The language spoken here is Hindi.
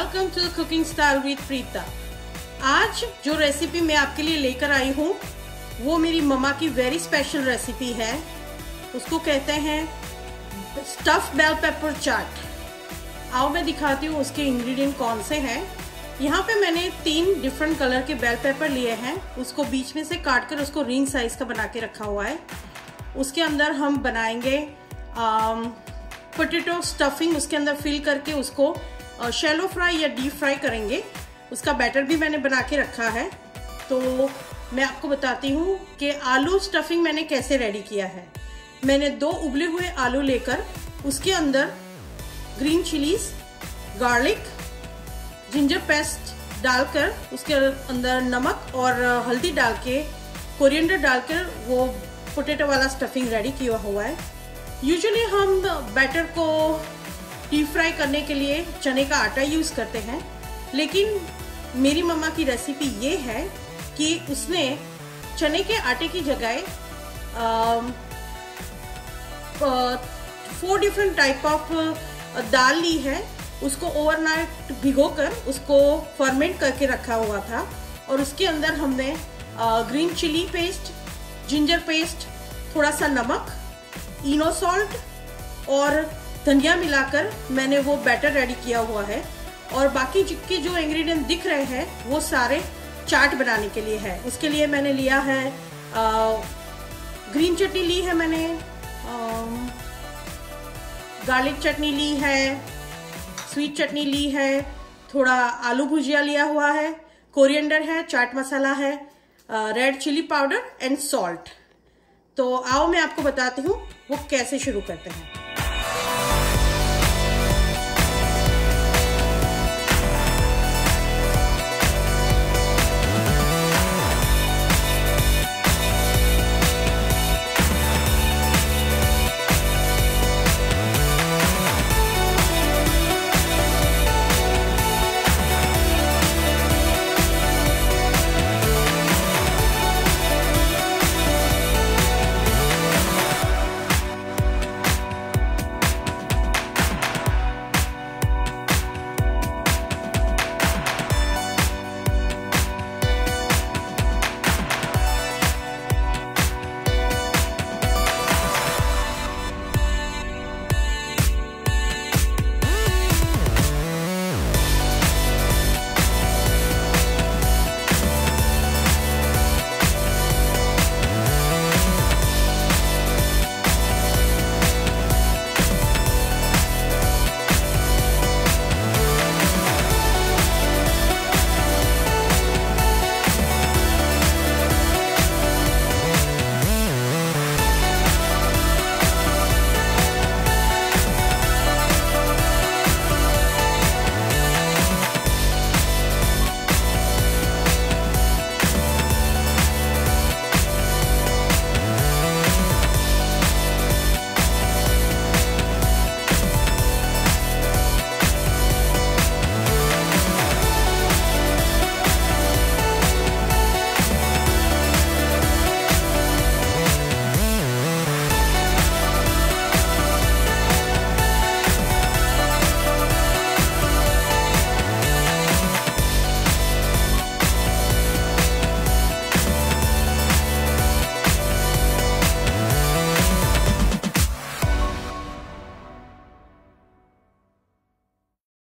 Welcome to cooking style with Preeta. आज जो रेसिपी मैं आपके लिए लेकर आई हूँ वो मेरी मम्मा की वेरी स्पेशल रेसिपी है। उसको कहते हैं स्टफ बेल पेपर चाट। आओ मैं दिखाती हूँ उसके इंग्रेडिएंट कौन से हैं। यहाँ पे मैंने 3 डिफरेंट कलर के बेल पेपर लिए हैं। उसको बीच में से काट कर उसको रिंग साइज का बना के रखा हुआ है। उसके अंदर हम बनाएंगे पोटैटो स्टफिंग। उसके अंदर फिल करके उसको शैलो फ्राई या डीप फ्राई करेंगे। उसका बैटर भी मैंने बना के रखा है। तो मैं आपको बताती हूँ कि आलू स्टफिंग मैंने कैसे रेडी किया है। मैंने 2 उबले हुए आलू लेकर उसके अंदर green chillies, garlic, ginger paste डालकर उसके अंदर नमक और हल्दी डाल के कोरिएंडर डालकर वो पोटैटो वाला स्टफिंग रेडी किया हुआ है। यूजुअली हम बैटर को डीप फ्राई करने के लिए चने का आटा यूज करते हैं, लेकिन मेरी मम्मा की रेसिपी ये है कि उसने चने के आटे की जगह 4 डिफरेंट टाइप ऑफ दाल ली है। उसको ओवरनाइट भिगोकर उसको फर्मेंट करके रखा हुआ था और उसके अंदर हमने green chilli paste, ginger paste, थोड़ा सा नमक, इनो सॉल्ट और धनिया मिलाकर मैंने वो बैटर रेडी किया हुआ है। और बाकी जितके जो इंग्रेडिएंट दिख रहे हैं वो सारे चाट बनाने के लिए है। उसके लिए मैंने लिया है ग्रीन चटनी ली है, मैंने गार्लिक चटनी ली है, स्वीट चटनी ली है, थोड़ा आलू भुजिया लिया हुआ है, कोरिएंडर है, चाट मसाला है, red chilli powder and salt. तो आओ मैं आपको बताती हूँ वो कैसे शुरू करते हैं।